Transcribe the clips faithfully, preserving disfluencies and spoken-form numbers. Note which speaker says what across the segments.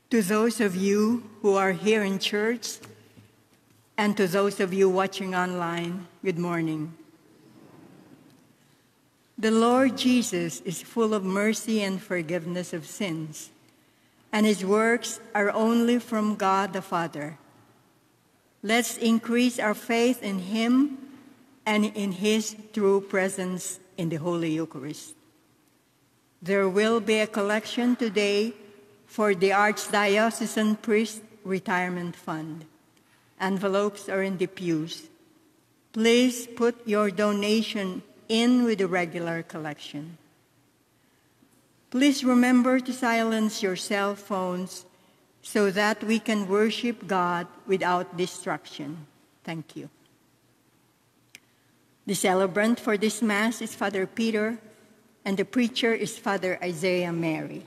Speaker 1: To those of you who are here in church and to those of you watching online, good morning. The Lord Jesus is full of mercy and forgiveness of sins, and his works are only from God the Father. Let's increase our faith in him and in his true presence in the Holy Eucharist. There will be a collection today for the Archdiocesan Priest Retirement Fund. Envelopes are in the pews. Please put your donation in with the regular collection. Please remember to silence your cell phones so that we can worship God without distraction. Thank you. The celebrant for this Mass is Father Peter, and the preacher is Father Isaiah Mary.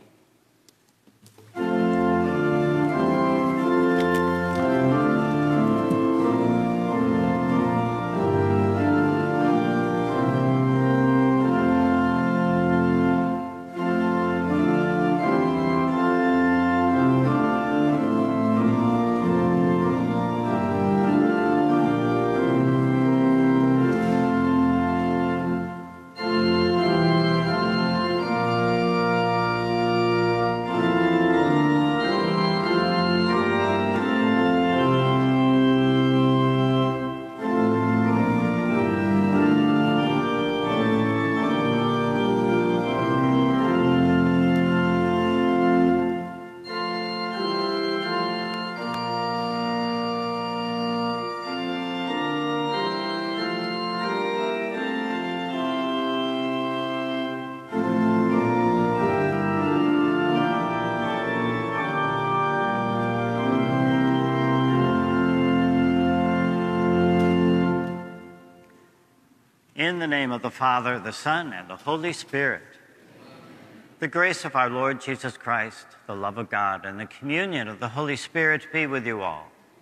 Speaker 2: In the name of the Father, the Son, and the Holy Spirit, the grace of our Lord Jesus Christ, the love of God, and the communion of the Holy Spirit be with you all.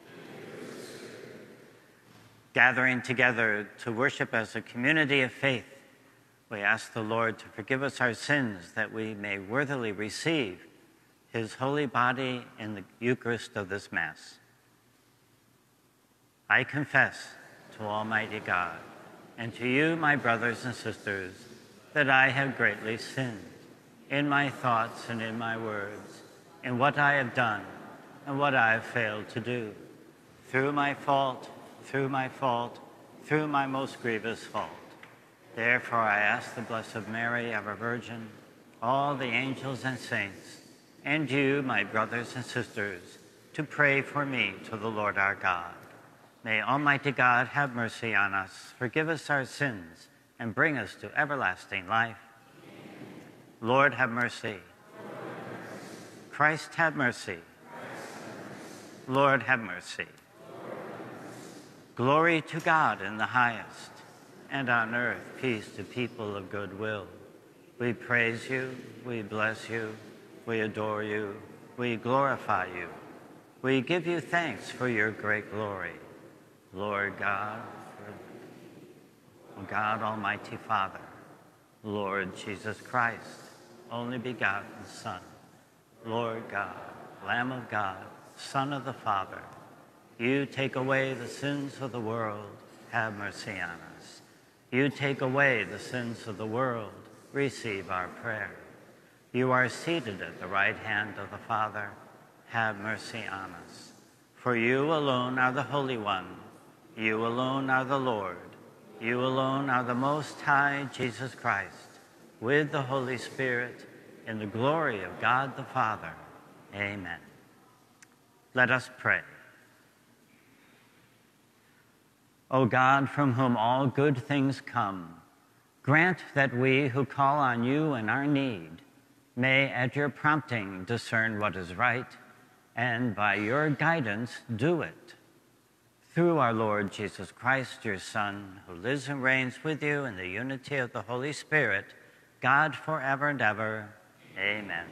Speaker 2: Gathering together to worship as a community of faith, we ask the Lord to forgive us our sins that we may worthily receive his holy body in the Eucharist of this Mass. I confess to Almighty God and to you, my brothers and sisters, that I have greatly sinned in my thoughts and in my words, in what I have done and what I have failed to do, through my fault, through my fault, through my most grievous fault. Therefore I ask the Blessed Mary, ever Virgin, all the angels and saints, and you, my brothers and sisters, to pray for me to the Lord our God. May Almighty God have mercy on us, forgive us our sins, and bring us to everlasting life. Amen. Lord, have mercy. Lord, have mercy. Christ, have mercy. Christ, have mercy. Lord, have mercy. Lord, have mercy. Glory to God in the highest, and on earth peace to people of good will. We praise you, we bless you, we adore you, we glorify you. We give you thanks for your great glory. Lord God, God Almighty Father, Lord Jesus Christ, only begotten Son, Lord God, Lamb of God, Son of the Father, you take away the sins of the world, have mercy on us. You take away the sins of the world, receive our prayer. You are seated at the right hand of the Father, have mercy on us. For you alone are the Holy One, you alone are the Lord. You alone are the Most High, Jesus Christ, with the Holy Spirit, in the glory of God the Father. Amen. Let us pray. O God, from whom all good things come, grant that we who call on you in our need may, at your prompting, discern what is right, and by your guidance do it. Through our Lord Jesus Christ, your Son, who lives and reigns with you in the unity of the Holy Spirit, God forever and ever. Amen.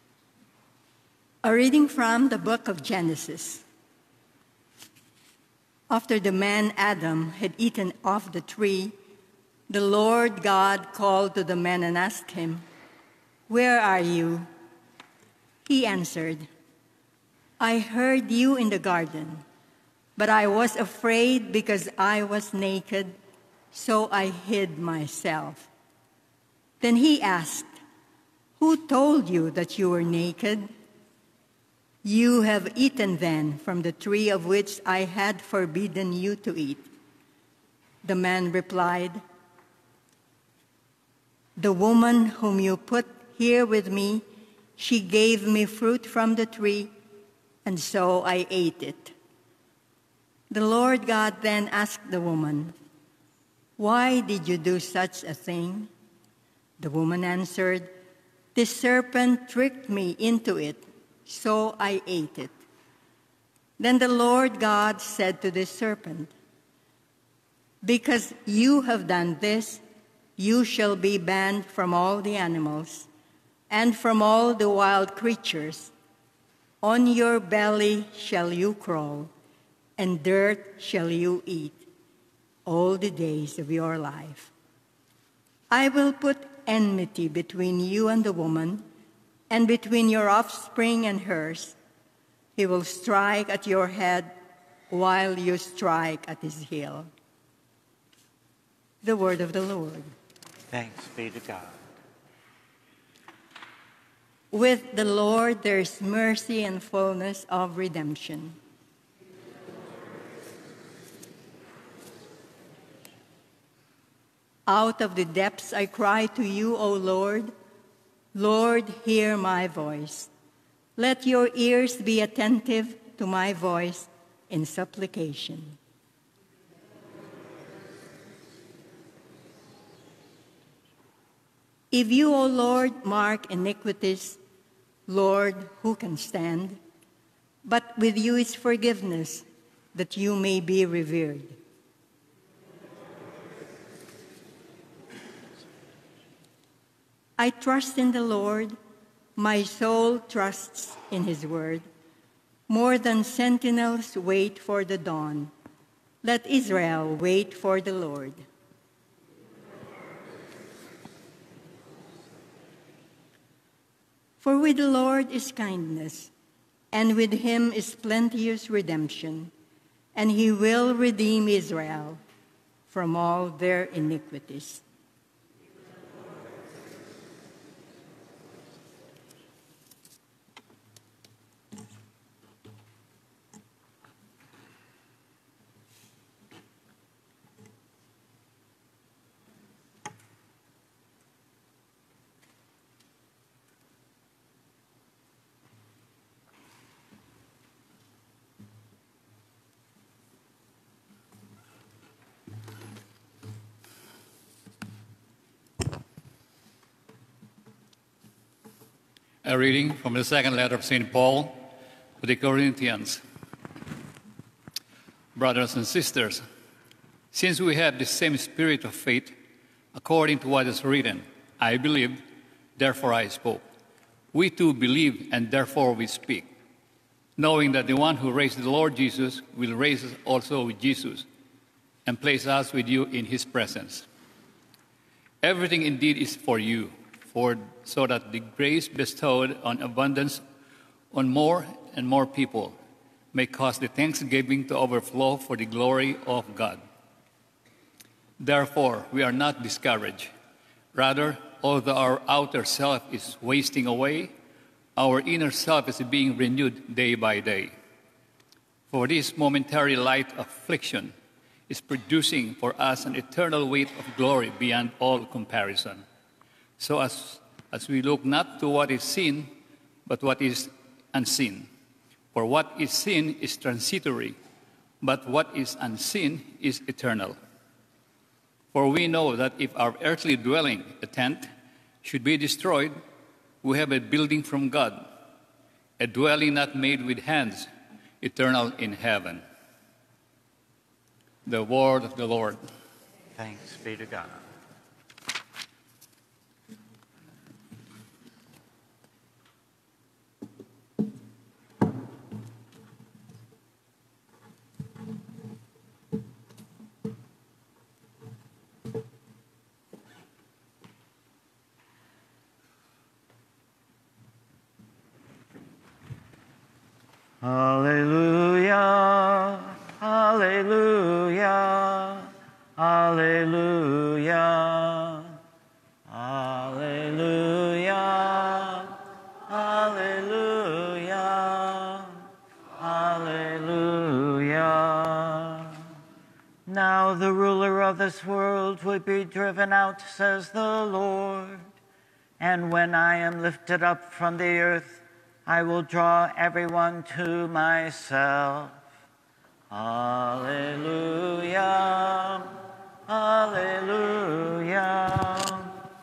Speaker 1: A reading from the book of Genesis. After the man Adam had eaten of the tree, the Lord God called to the man and asked him, "Where are you?" He answered, "I heard you in the garden, but I was afraid because I was naked, so I hid myself." Then he asked, "Who told you that you were naked? You have eaten then from the tree of which I had forbidden you to eat." The man replied, "The woman whom you put here with me, she gave me fruit from the tree, and so I ate it." The Lord God then asked the woman, "Why did you do such a thing?" The woman answered, "The serpent tricked me into it, so I ate it." Then the Lord God said to the serpent, "Because you have done this, you shall be banned from all the animals and from all the wild creatures. On your belly shall you crawl, and dirt shall you eat all the days of your life. I will put enmity between you and the woman, and between your offspring and hers. He will strike at your head, while you strike at his heel." The word of the Lord.
Speaker 2: Thanks be to God.
Speaker 1: With the Lord there is mercy and fullness of redemption. Out of the depths I cry to you, O Lord. Lord, hear my voice. Let your ears be attentive to my voice in supplication. If you, O Lord, mark iniquities, Lord, who can stand? But with you is forgiveness, that you may be revered. I trust in the Lord. My soul trusts in his word. More than sentinels wait for the dawn. Let Israel wait for the Lord. For with the Lord is kindness, and with him is plenteous redemption, and he will redeem Israel from all their iniquities.
Speaker 3: A reading from the second letter of Saint Paul to the Corinthians. Brothers and sisters, since we have the same spirit of faith, according to what is written, I believed, therefore I spoke. We too believe, and therefore we speak, knowing that the one who raised the Lord Jesus will raise us also with Jesus and place us with you in his presence. Everything indeed is for you, for so that the grace bestowed on abundance on more and more people may cause the thanksgiving to overflow for the glory of God. Therefore, we are not discouraged. Rather, although our outer self is wasting away, our inner self is being renewed day by day. For this momentary light affliction is producing for us an eternal weight of glory beyond all comparison. So as, as we look not to what is seen, but what is unseen. For what is seen is transitory, but what is unseen is eternal. For we know that if our earthly dwelling, a tent, should be destroyed, we have a building from God, a dwelling not made with hands, eternal in heaven. The word of the Lord.
Speaker 2: Thanks be to God. Hallelujah, hallelujah, hallelujah, hallelujah, hallelujah, hallelujah. Now the ruler of this world will be driven out, says the Lord. And when I am lifted up from the earth, I will draw everyone to myself. Hallelujah, hallelujah,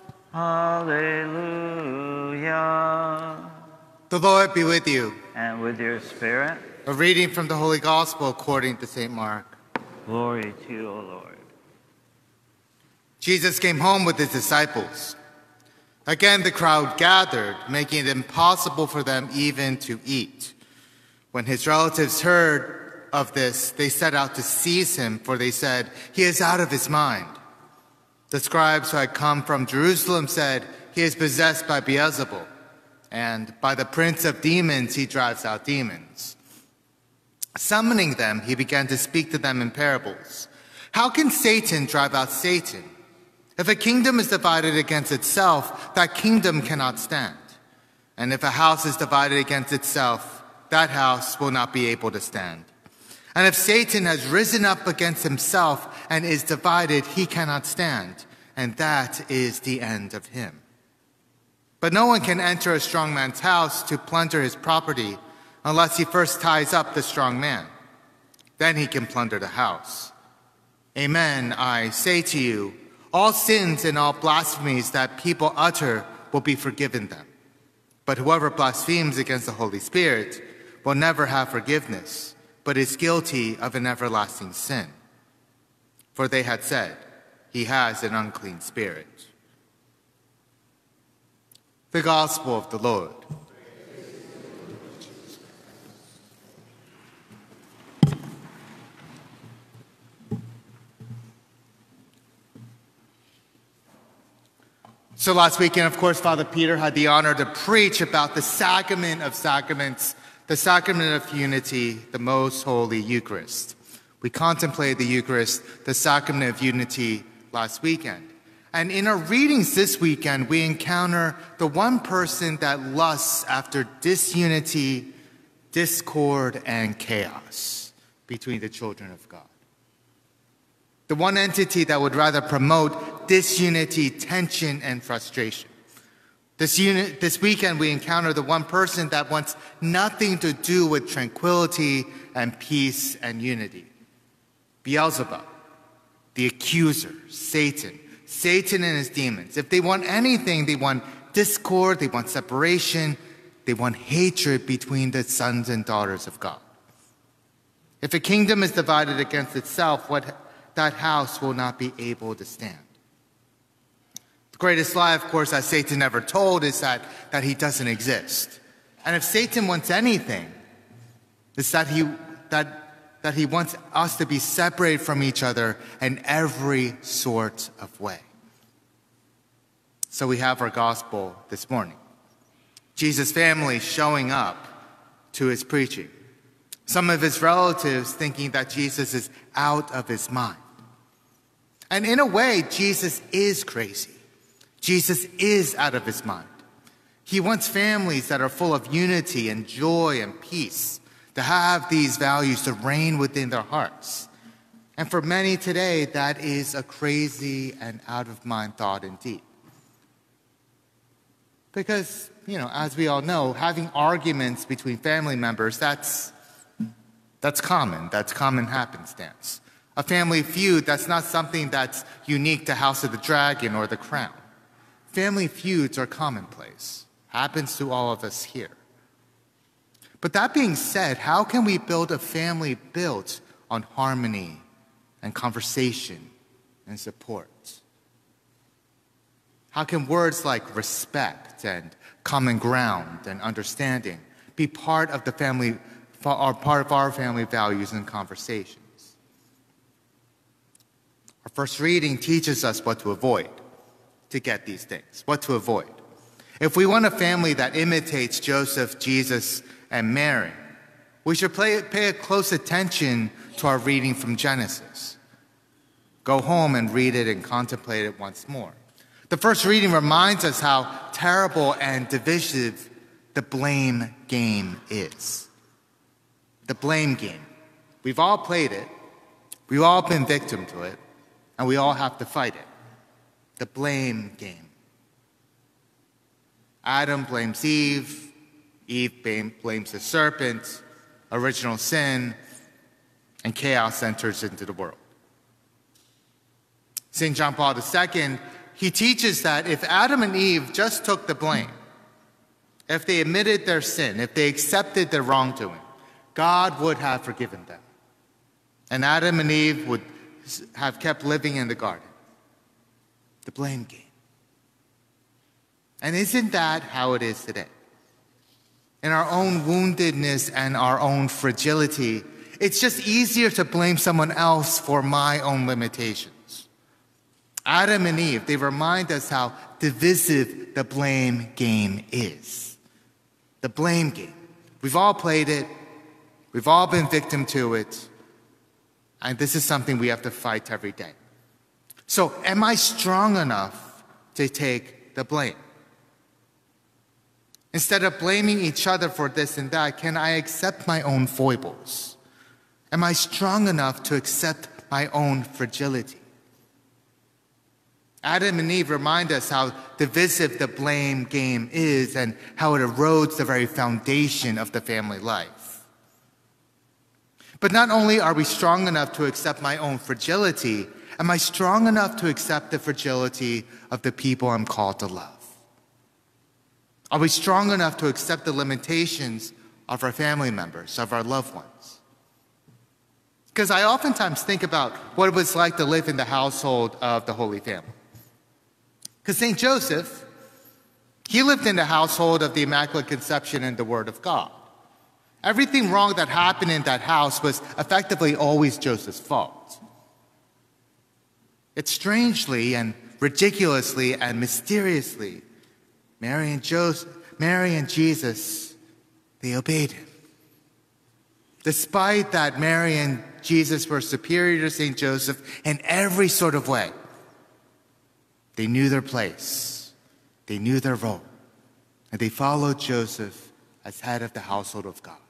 Speaker 2: hallelujah.
Speaker 4: The Lord be with you.
Speaker 2: And with your spirit.
Speaker 4: A reading from the Holy Gospel according to Saint Mark.
Speaker 2: Glory to you, O Lord.
Speaker 4: Jesus came home with his disciples. Again, the crowd gathered, making it impossible for them even to eat. When his relatives heard of this, they set out to seize him, for they said, "He is out of his mind." The scribes who had come from Jerusalem said, "He is possessed by Beelzebul, and by the prince of demons he drives out demons." Summoning them, he began to speak to them in parables. "How can Satan drive out Satan? If a kingdom is divided against itself, that kingdom cannot stand. And if a house is divided against itself, that house will not be able to stand. And if Satan has risen up against himself and is divided, he cannot stand. And that is the end of him. But no one can enter a strong man's house to plunder his property unless he first ties up the strong man. Then he can plunder the house. Amen, I say to you, all sins and all blasphemies that people utter will be forgiven them. But whoever blasphemes against the Holy Spirit will never have forgiveness, but is guilty of an everlasting sin. For they had said, he has an unclean spirit. The Gospel of the Lord. So last weekend, of course, Father Peter had the honor to preach about the sacrament of sacraments, the sacrament of unity, the most holy Eucharist. We contemplated the Eucharist, the sacrament of unity, last weekend. And in our readings this weekend, we encounter the one person that lusts after disunity, discord, and chaos between the children of God. The one entity that would rather promote disunity, tension, and frustration. This, unit, this weekend, we encounter the one person that wants nothing to do with tranquility and peace and unity. Beelzebub, the accuser, Satan. Satan and his demons. If they want anything, they want discord, they want separation, they want hatred between the sons and daughters of God. If a kingdom is divided against itself, what that house will not be able to stand. The greatest lie, of course, that Satan ever told is that, that he doesn't exist. And if Satan wants anything, it's that he, that, that he wants us to be separated from each other in every sort of way. So we have our gospel this morning. Jesus' family showing up to his preaching. Some of his relatives thinking that Jesus is out of his mind. And in a way, Jesus is crazy. Jesus is out of his mind. He wants families that are full of unity and joy and peace, to have these values to reign within their hearts. And for many today, that is a crazy and out-of-mind thought indeed. Because, you know, as we all know, having arguments between family members, that's, that's common. That's common happenstance. A family feud, that's not something that's unique to House of the Dragon or The Crown. Family feuds are commonplace. Happens to all of us here. But that being said, how can we build a family built on harmony and conversation and support? How can words like respect and common ground and understanding be part of the family, or part of our family values and conversations? Our first reading teaches us what to avoid to get these things, what to avoid. If we want a family that imitates Joseph, Jesus, and Mary, we should pay, pay a close attention to our reading from Genesis. Go home and read it and contemplate it once more. The first reading reminds us how terrible and divisive the blame game is. The blame game. We've all played it. We've all been victim to it. And we all have to fight it. The blame game. Adam blames Eve. Eve blame, blames the serpent. Original sin. And chaos enters into the world. Saint John Paul the Second, he teaches that if Adam and Eve just took the blame, if they admitted their sin, if they accepted their wrongdoing, God would have forgiven them. And Adam and Eve would have kept living in the garden. The blame game. And isn't that how it is today? In our own woundedness and our own fragility, it's just easier to blame someone else for my own limitations. Adam and Eve, they remind us how divisive the blame game is. The blame game. We've all played it. We've all been victim to it. And this is something we have to fight every day. So, am I strong enough to take the blame? Instead of blaming each other for this and that, can I accept my own foibles? Am I strong enough to accept my own fragility? Adam and Eve remind us how divisive the blame game is and how it erodes the very foundation of the family life. But not only are we strong enough to accept my own fragility, am I strong enough to accept the fragility of the people I'm called to love? Are we strong enough to accept the limitations of our family members, of our loved ones? Because I oftentimes think about what it was like to live in the household of the Holy Family. Because Saint Joseph, he lived in the household of the Immaculate Conception and the Word of God. Everything wrong that happened in that house was effectively always Joseph's fault. Yet strangely and ridiculously and mysteriously, Mary and Joseph, Mary and Jesus, they obeyed him. Despite that Mary and Jesus were superior to Saint Joseph in every sort of way, they knew their place, they knew their role, and they followed Joseph as head of the household of God.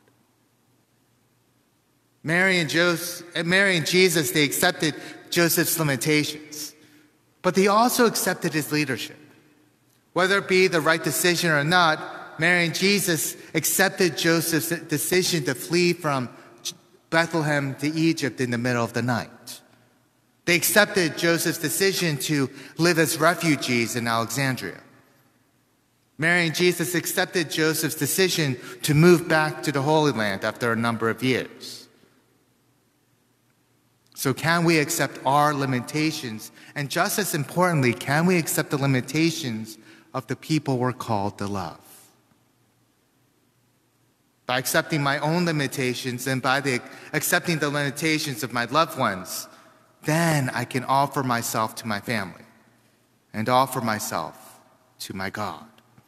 Speaker 4: Mary and, Joseph, Mary and Jesus, they accepted Joseph's limitations, but they also accepted his leadership. Whether it be the right decision or not, Mary and Jesus accepted Joseph's decision to flee from Bethlehem to Egypt in the middle of the night. They accepted Joseph's decision to live as refugees in Alexandria. Mary and Jesus accepted Joseph's decision to move back to the Holy Land after a number of years. So can we accept our limitations? And just as importantly, can we accept the limitations of the people we're called to love? By accepting my own limitations and by the, accepting the limitations of my loved ones, then I can offer myself to my family and offer myself to my God.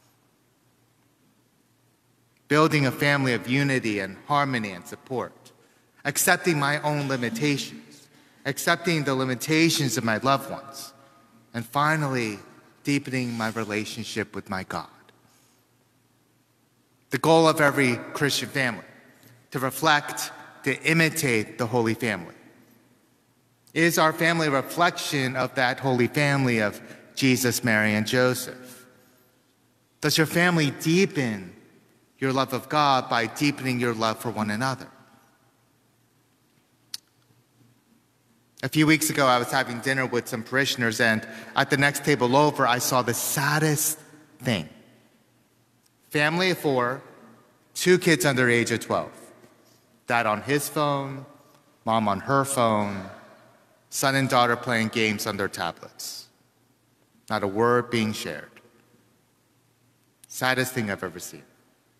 Speaker 4: Building a family of unity and harmony and support, accepting my own limitations, accepting the limitations of my loved ones, and finally, deepening my relationship with my God. The goal of every Christian family, to reflect, to imitate the Holy Family. Is our family a reflection of that Holy Family of Jesus, Mary, and Joseph? Does your family deepen your love of God by deepening your love for one another? A few weeks ago, I was having dinner with some parishioners, and at the next table over, I saw the saddest thing. Family of four, two kids under the age of twelve. Dad on his phone, mom on her phone, son and daughter playing games on their tablets. Not a word being shared. Saddest thing I've ever seen.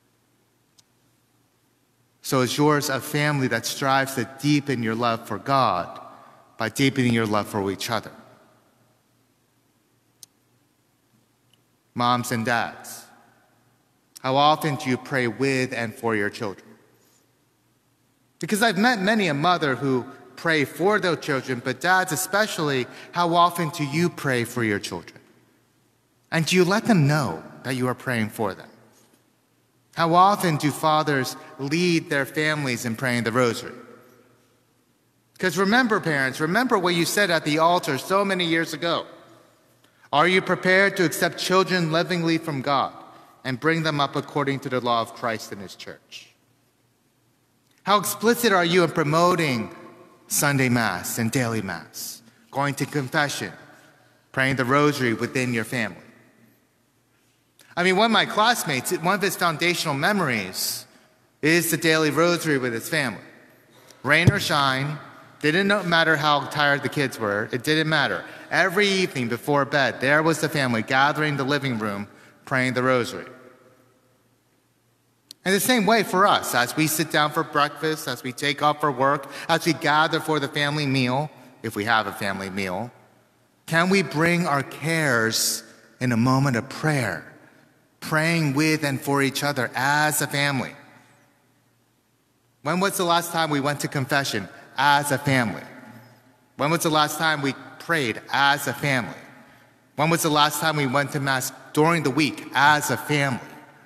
Speaker 4: So is yours a family that strives to deepen your love for God by deepening your love for each other? Moms and dads, how often do you pray with and for your children? Because I've met many a mother who pray for their children, but dads especially, how often do you pray for your children? And do you let them know that you are praying for them? How often do fathers lead their families in praying the rosary? Because remember, parents, remember what you said at the altar so many years ago. Are you prepared to accept children lovingly from God and bring them up according to the law of Christ and his church? How explicit are you in promoting Sunday Mass and daily Mass, going to confession, praying the rosary within your family? I mean, one of my classmates, one of his foundational memories is the daily rosary with his family. Rain or shine, didn't matter how tired the kids were, it didn't matter. Every evening before bed, there was the family gathering in the living room, praying the rosary. And the same way for us, as we sit down for breakfast, as we take off for work, as we gather for the family meal, if we have a family meal, can we bring our cares in a moment of prayer, praying with and for each other as a family? When was the last time we went to confession as a family? When was the last time we prayed as a family? When was the last time we went to Mass during the week as a family?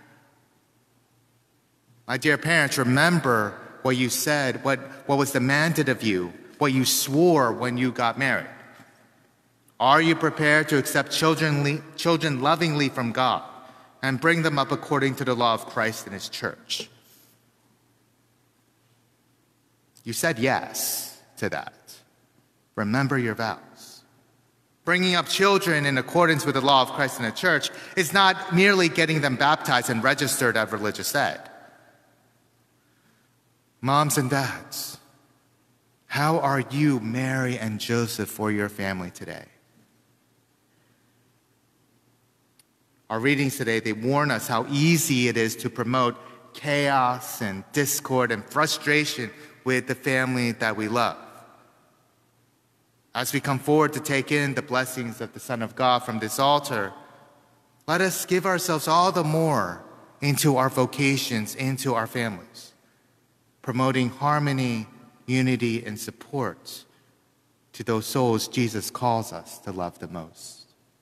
Speaker 4: My dear parents, remember what you said, what, what was demanded of you, what you swore when you got married. Are you prepared to accept children, children lovingly from God and bring them up according to the law of Christ and his church? You said yes to that. Remember your vows. Bringing up children in accordance with the law of Christ and the church is not merely getting them baptized and registered at religious ed. Moms and dads, how are you, Mary and Joseph, for your family today? Our readings today, they warn us how easy it is to promote chaos and discord and frustration with the family that we love. As we come forward to take in the blessings of the Son of God from this altar, let us give ourselves all the more into our vocations, into our families, promoting harmony, unity, and support to those souls Jesus calls us to love the most.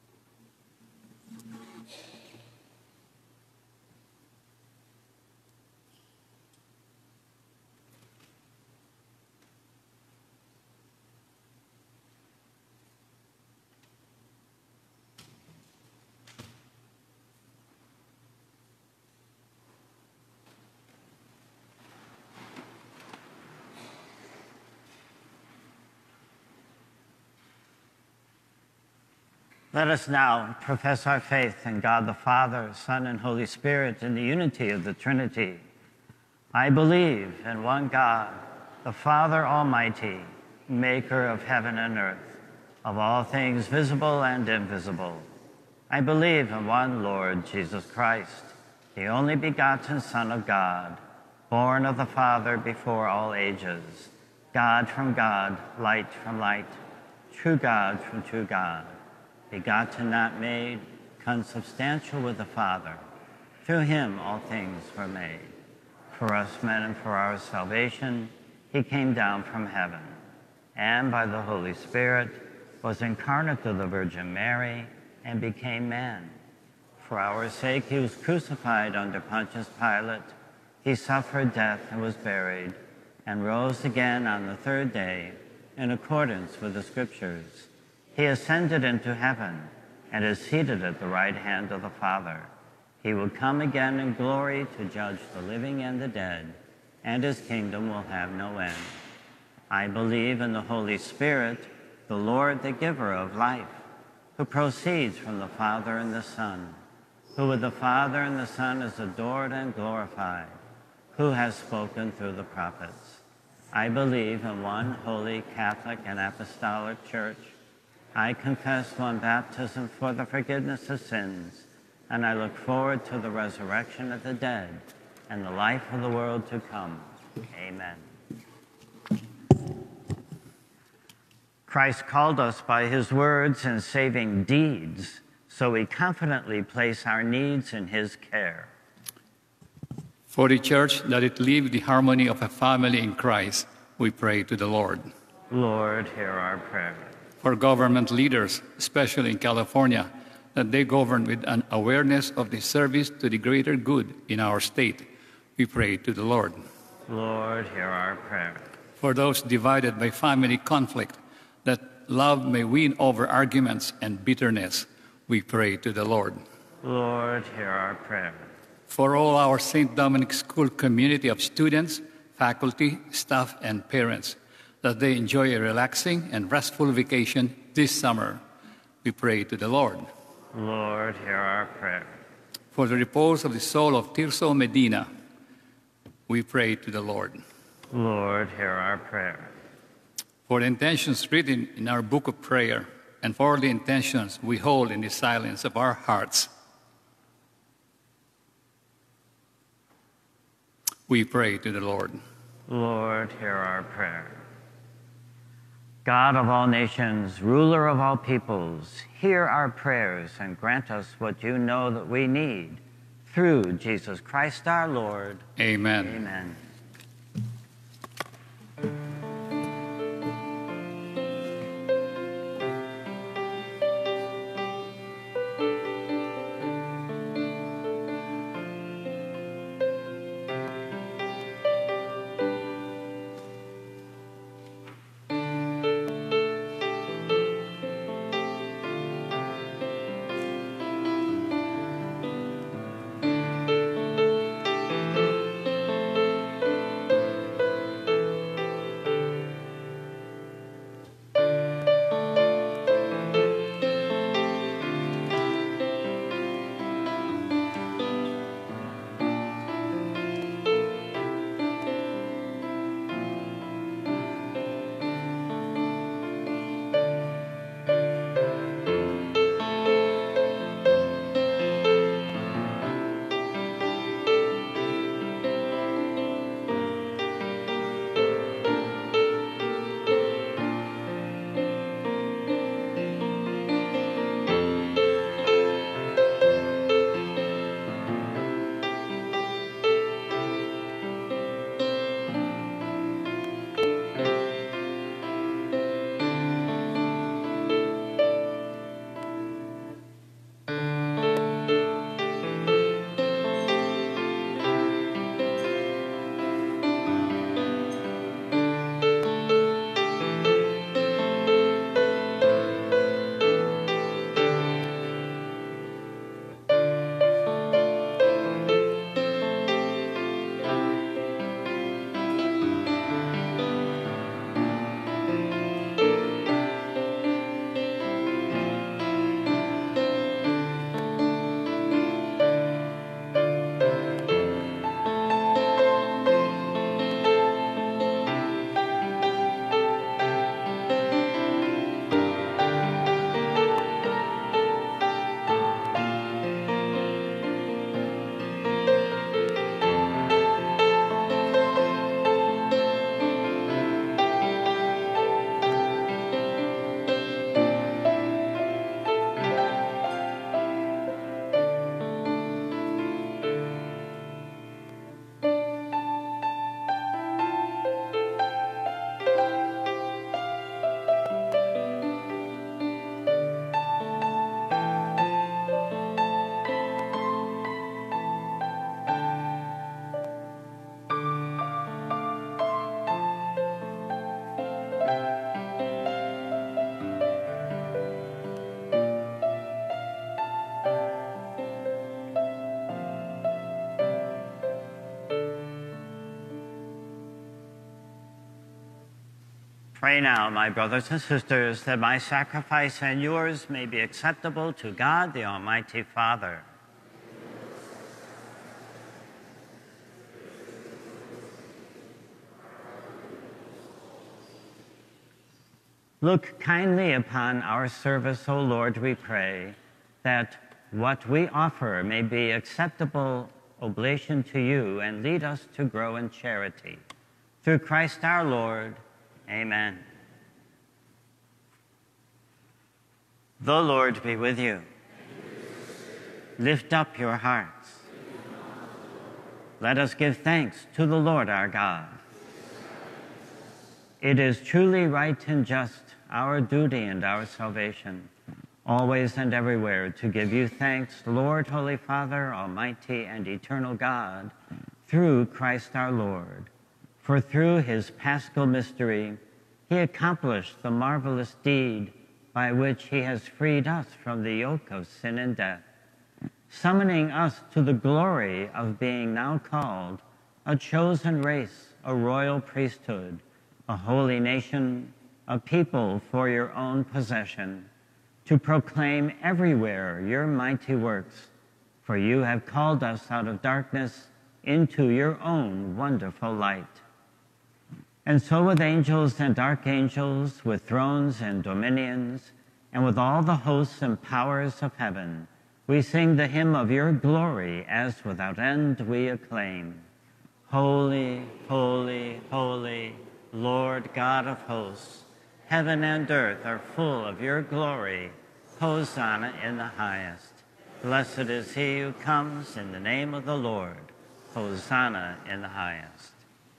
Speaker 2: Let us now profess our faith in God the Father, Son, and Holy Spirit in the unity of the Trinity. I believe in one God, the Father Almighty, maker of heaven and earth, of all things visible and invisible. I believe in one Lord Jesus Christ, the only begotten Son of God, born of the Father before all ages, God from God, light from light, true God from true God, begotten, not made, consubstantial with the Father. Through him all things were made. For us men and for our salvation, he came down from heaven, and by the Holy Spirit was incarnate of the Virgin Mary and became man. For our sake he was crucified under Pontius Pilate. He suffered death and was buried, and rose again on the third day in accordance with the Scriptures. He ascended into heaven and is seated at the right hand of the Father. He will come again in glory to judge the living and the dead, and his kingdom will have no end. I believe in the Holy Spirit, the Lord, the giver of life, who proceeds from the Father and the Son, who with the Father and the Son is adored and glorified, who has spoken through the prophets. I believe in one holy, Catholic, and apostolic church. I confess one baptism for the forgiveness of sins, and I look forward to the resurrection of the dead and the life of the world to come. Amen. Christ called us by his words and saving deeds, so we confidently place our needs in his care.
Speaker 3: For the church, that it live the harmony of a family in Christ, we pray to the Lord.
Speaker 2: Lord, hear our prayer.
Speaker 3: For government leaders, especially in California, that they govern with an awareness of the service to the greater good in our state, we pray to the Lord.
Speaker 2: Lord, hear our prayer.
Speaker 3: For those divided by family conflict, that love may win over arguments and bitterness, we pray to the Lord.
Speaker 2: Lord, hear our prayer.
Speaker 3: For all our Saint Dominic School community of students, faculty, staff, and parents, that they enjoy a relaxing and restful vacation this summer, we pray to the Lord.
Speaker 2: Lord, hear our prayer.
Speaker 3: For the repose of the soul of Tirso Medina, we pray to the Lord.
Speaker 2: Lord, hear our prayer.
Speaker 3: For the intentions written in our book of prayer, and for the intentions we hold in the silence of our hearts, we pray to the Lord.
Speaker 2: Lord, hear our prayer. God of all nations, ruler of all peoples, hear our prayers and grant us what you know that we need. Through Jesus Christ our Lord.
Speaker 3: Amen.
Speaker 2: Amen. Pray now, my brothers and sisters, that my sacrifice and yours may be acceptable to God, the Almighty Father. Look kindly upon our service, O Lord, we pray, that what we offer may be acceptable oblation to you and lead us to grow in charity. Through Christ our Lord. Amen. The Lord be with you. Lift up your hearts. let us give thanks to the Lord our God. It is truly right and just, our duty and our salvation, always and everywhere to give you thanks, Lord, Holy Father, Almighty and eternal God, through Christ our Lord. For through his paschal mystery, he accomplished the marvelous deed by which he has freed us from the yoke of sin and death, summoning us to the glory of being now called a chosen race, a royal priesthood, a holy nation, a people for your own possession, to proclaim everywhere your mighty works. For you have called us out of darkness into your own wonderful light. And so with angels and archangels, with thrones and dominions, and with all the hosts and powers of heaven, we sing the hymn of your glory, as without end we acclaim. Holy, holy, holy, Lord God of hosts, heaven and earth are full of your glory. Hosanna in the highest. Blessed is he who comes in the name of the Lord. Hosanna in the highest.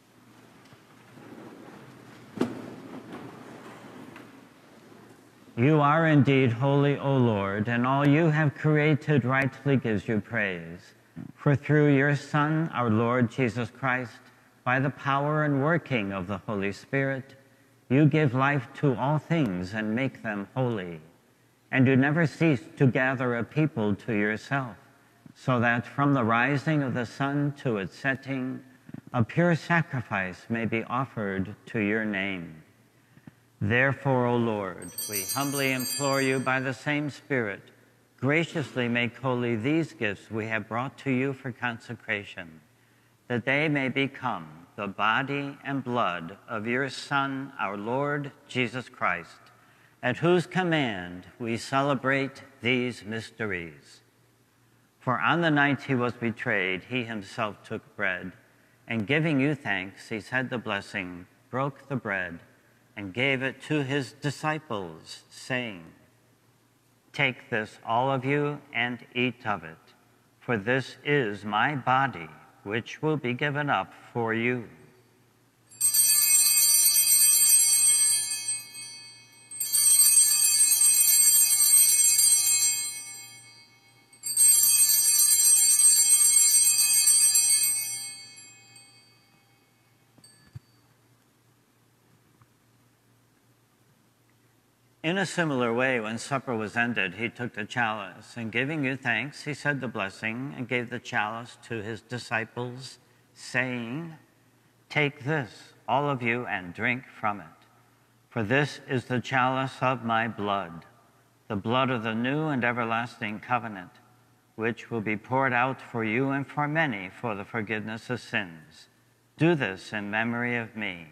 Speaker 2: You are indeed holy, O Lord, and all you have created rightly gives you praise. For through your Son, our Lord Jesus Christ, by the power and working of the Holy Spirit, you give life to all things and make them holy. And you never cease to gather a people to yourself, so that from the rising of the sun to its setting, a pure sacrifice may be offered to your name. Therefore, O Lord, we humbly implore you by the same Spirit, graciously make holy these gifts we have brought to you for consecration, that they may become the body and blood of your Son, our Lord Jesus Christ, at whose command we celebrate these mysteries. For on the night he was betrayed, he himself took bread, and giving you thanks, he said the blessing, broke the bread, and gave it to his disciples, saying, "Take this, all of you, and eat of it, for this is my body, which will be given up for you." In a similar way, when supper was ended, he took the chalice, and giving you thanks, he said the blessing, and gave the chalice to his disciples, saying, "Take this, all of you, and drink from it. For this is the chalice of my blood, the blood of the new and everlasting covenant, which will be poured out for you and for many for the forgiveness of sins. Do this in memory of me."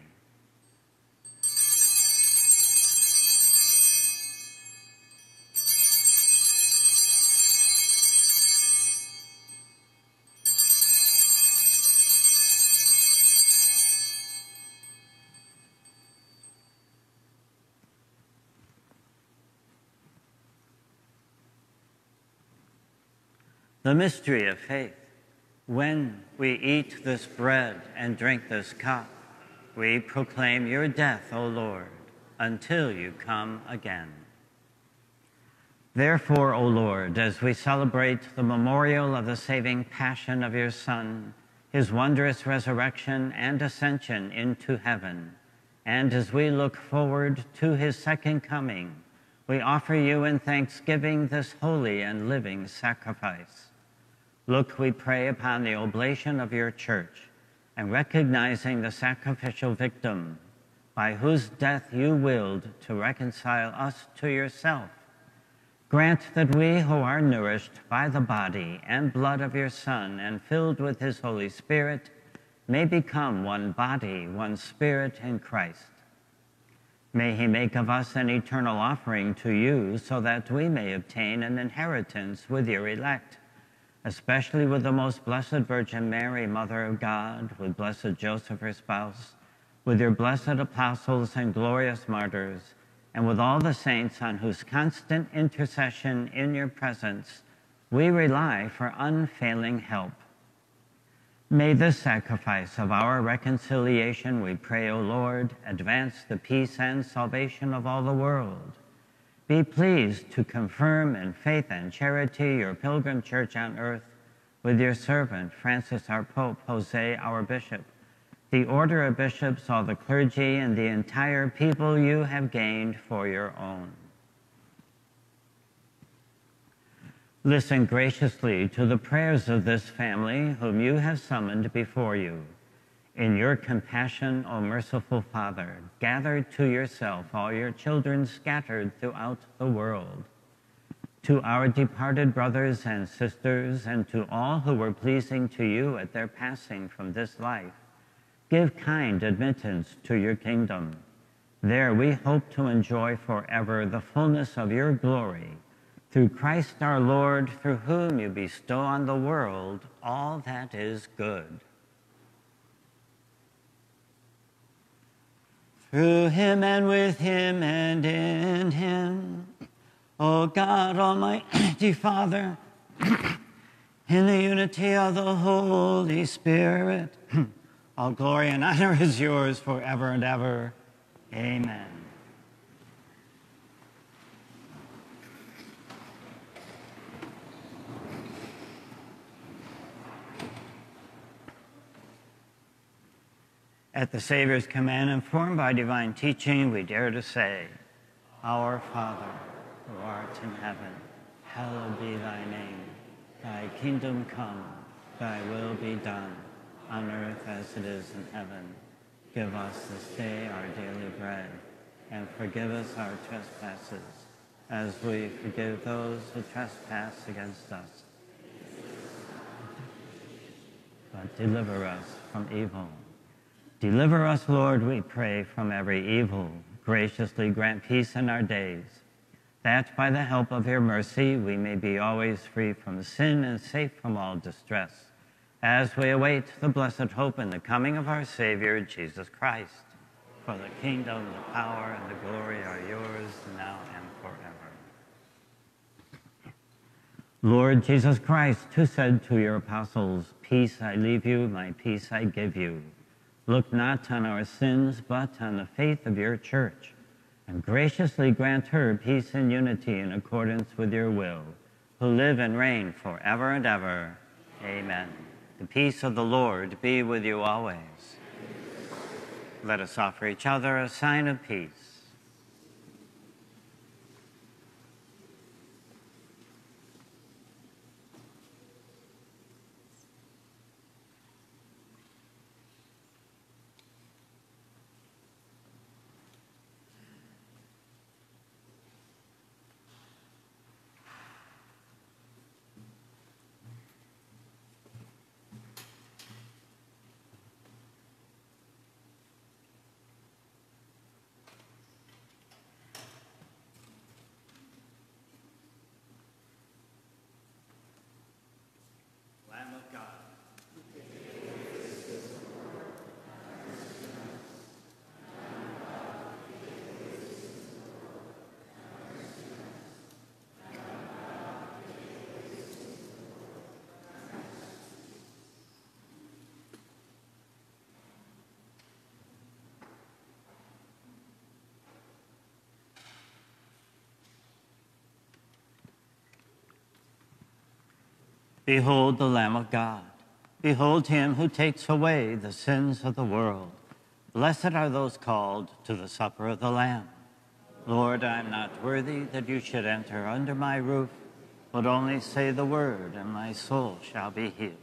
Speaker 2: The mystery of faith. When we eat this bread and drink this cup, we proclaim your death, O Lord, until you come again. Therefore, O Lord, as we celebrate the memorial of the saving passion of your Son, his wondrous resurrection and ascension into heaven, and as we look forward to his second coming, we offer you in thanksgiving this holy and living sacrifice. Look, we pray, upon the oblation of your church, and recognizing the sacrificial victim by whose death you willed to reconcile us to yourself, grant that we who are nourished by the body and blood of your Son and filled with his Holy Spirit may become one body, one spirit in Christ. May he make of us an eternal offering to you, so that we may obtain an inheritance with your elect, especially with the most blessed Virgin Mary, Mother of God, with blessed Joseph, her spouse, with your blessed apostles and glorious martyrs, and with all the saints on whose constant intercession in your presence we rely for unfailing help. May this sacrifice of our reconciliation, we pray, O Lord, advance the peace and salvation of all the world. Be pleased to confirm in faith and charity your pilgrim church on earth with your servant, Francis our Pope, Jose our Bishop, the order of bishops, all the clergy, and the entire people you have gained for your own. Listen graciously to the prayers of this family whom you have summoned before you. In your compassion, O merciful Father, gather to yourself all your children scattered throughout the world. To our departed brothers and sisters, and to all who were pleasing to you at their passing from this life, give kind admittance to your kingdom. There we hope to enjoy forever the fullness of your glory, through Christ our Lord, through whom you bestow on the world all that is good. Through him and with him and in him, O God, Almighty Father, in the unity of the Holy Spirit, all glory and honor is yours forever and ever. Amen. At the Savior's command, informed by divine teaching, we dare to say, Our Father, who art in heaven, hallowed be thy name. Thy kingdom come, thy will be done, on earth as it is in heaven. Give us this day our daily bread, and forgive us our trespasses, as we forgive those who trespass against us. But deliver us from evil. Deliver us, Lord, we pray, from every evil. Graciously grant peace in our days, that by the help of your mercy we may be always free from sin and safe from all distress, as we await the blessed hope and the coming of our Savior, Jesus Christ. For the kingdom, the power, and the glory are yours, now and forever. Lord Jesus Christ, who said to your apostles, Peace I leave you, my peace I give you, look not on our sins, but on the faith of your church, and graciously grant her peace and unity in accordance with your will, who live and reign forever and ever. Amen. The peace of the Lord be with you always. Let us offer each other a sign of peace. Lamb of God. Behold the Lamb of God. Behold him who takes away the sins of the world. Blessed are those called to the supper of the Lamb. Lord, I am not worthy that you should enter under my roof, but only say the word, and my soul shall be healed.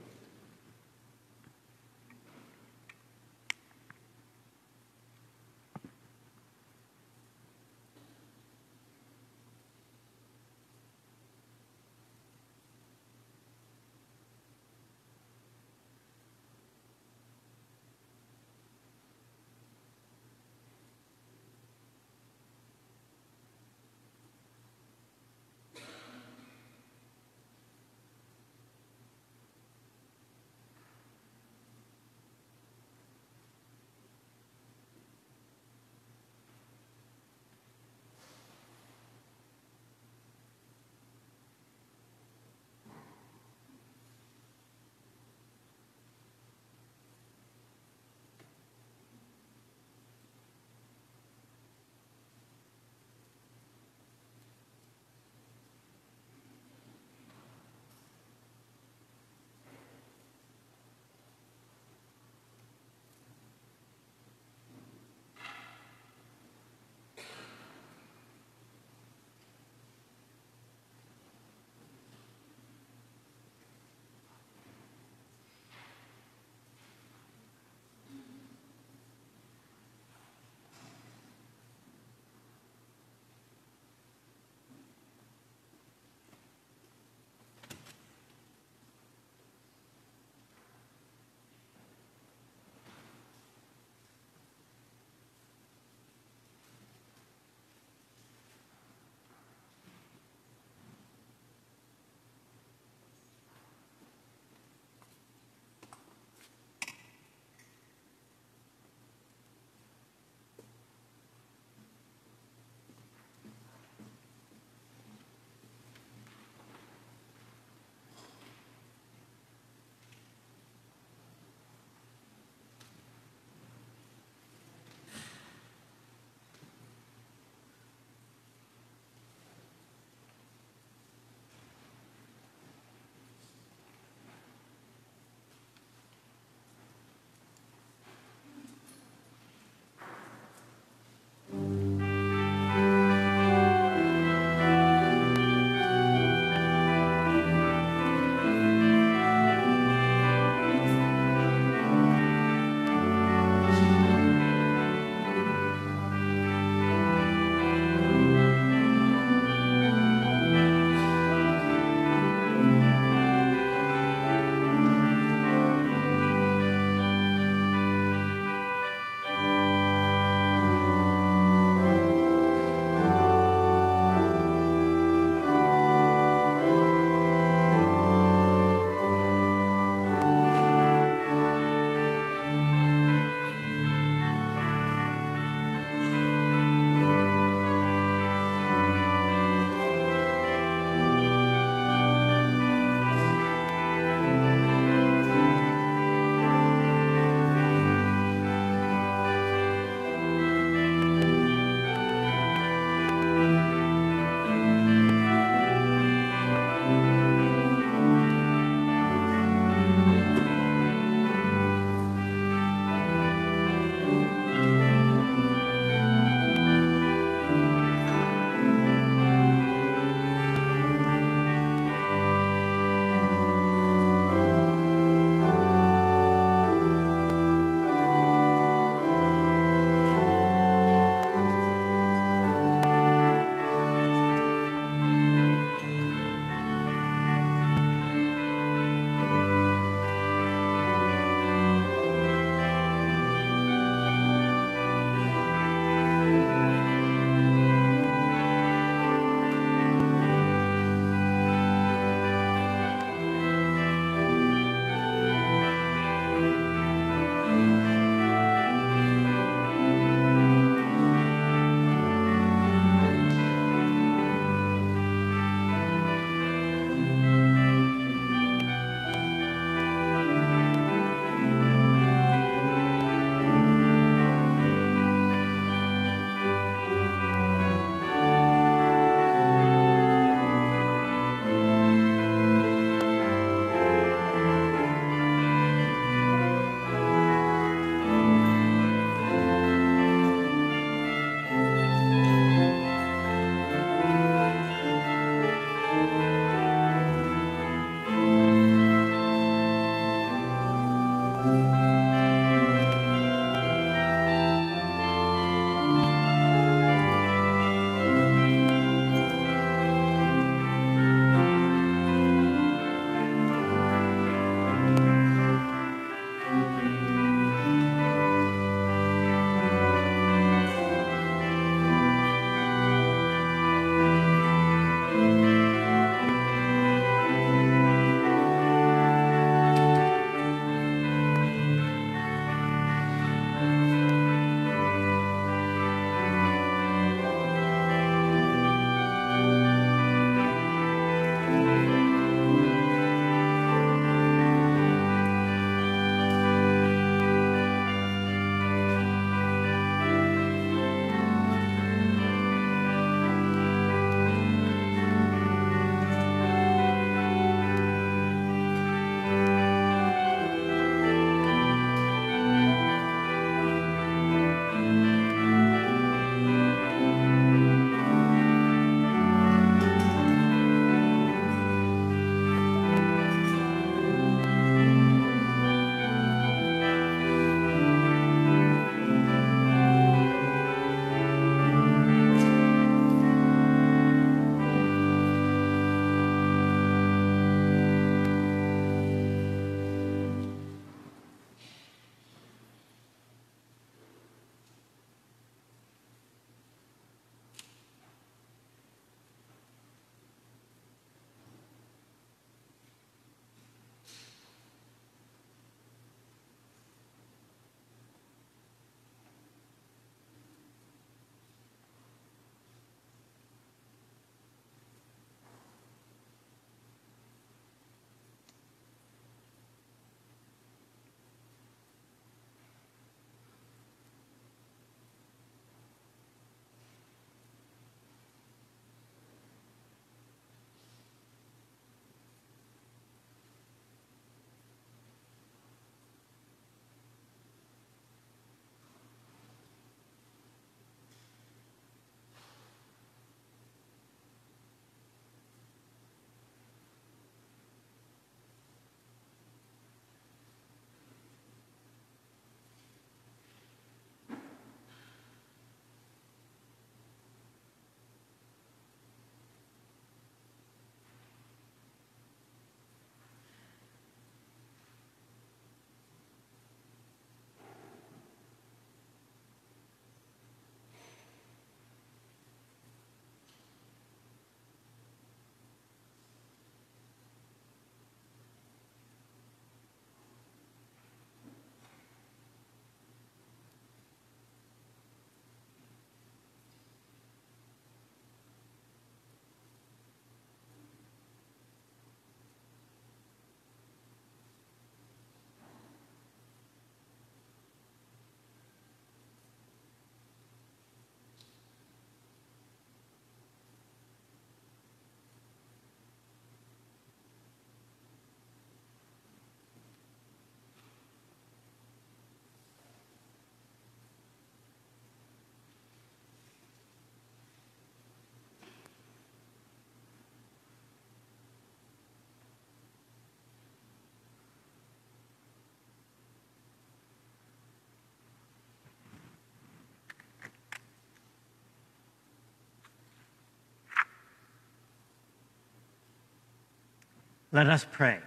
Speaker 2: Let us pray.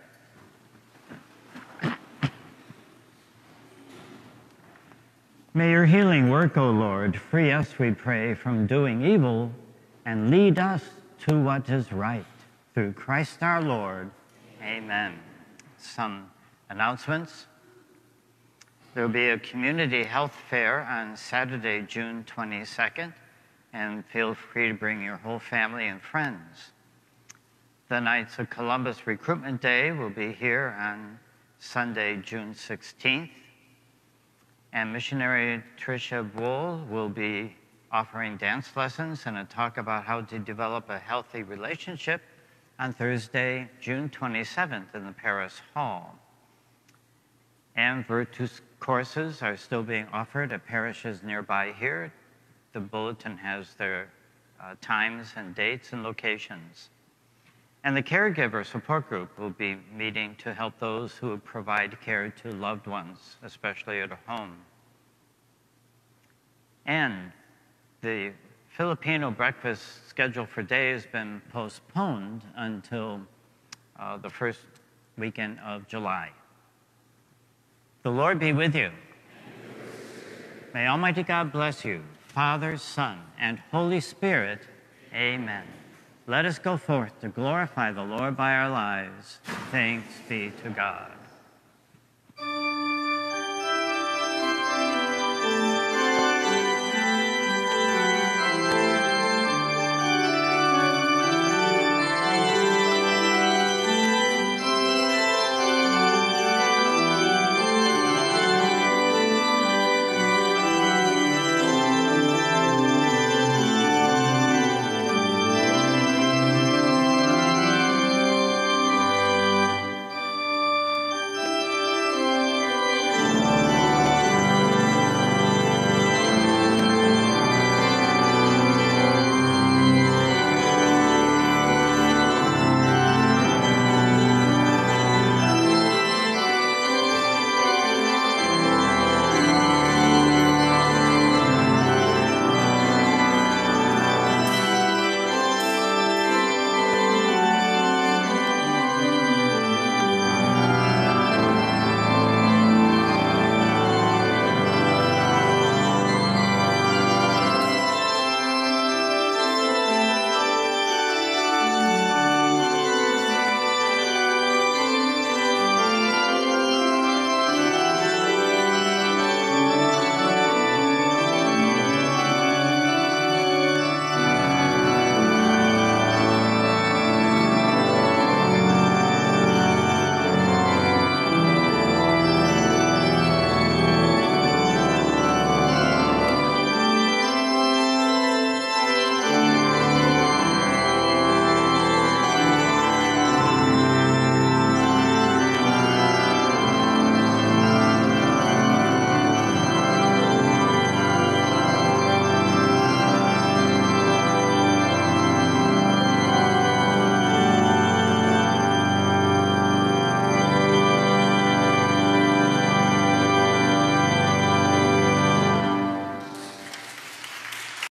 Speaker 2: May your healing work, O Lord, free us, we pray, from doing evil and lead us to what is right. Through Christ our Lord. Amen. Some announcements. There will be a community health fair on Saturday, June twenty-second, and feel free to bring your whole family and friends. The Knights of Columbus Recruitment Day will be here on Sunday, June sixteenth. And missionary Tricia Bull will be offering dance lessons and a talk about how to develop a healthy relationship on Thursday, June twenty-seventh in the Paris Hall. And Virtus courses are still being offered at parishes nearby here. The bulletin has their uh, times and dates and locations. And the caregiver support group will be meeting to help those who provide care to loved ones, especially at home. And the Filipino breakfast schedule for day has been postponed until uh, the first weekend of July. The Lord be with you. May Almighty God bless you, Father, Son, and Holy Spirit. Amen. Let us go forth to glorify the Lord by our lives. Thanks be to God.